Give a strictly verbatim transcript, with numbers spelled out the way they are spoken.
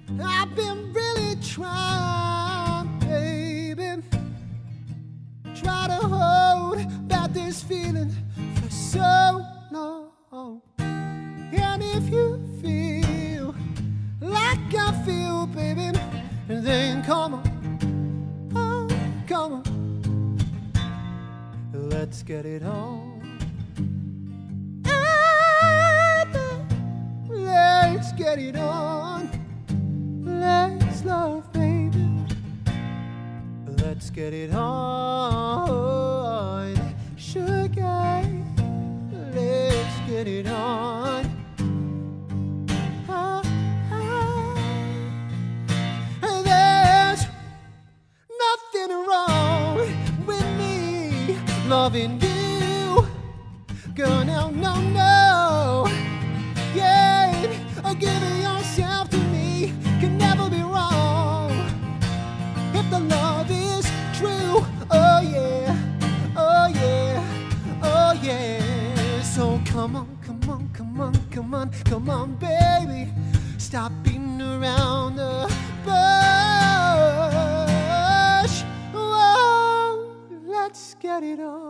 I've been really trying, baby. Try to hold back this feeling for so long. And if you feel like I feel, baby, then come on, oh, come on, let's get it on. Let's get it on. Let's love, baby. Let's get it on. Sugar, let's get it on. Ah, ah. There's nothing wrong with me loving you, girl. No, no, no. Yeah, giving yourself to me can never be wrong if the love is true. Oh yeah, oh yeah, oh yeah. So come on, come on, come on, come on, come on, baby. Stop beating around the bush. Whoa, let's get it on.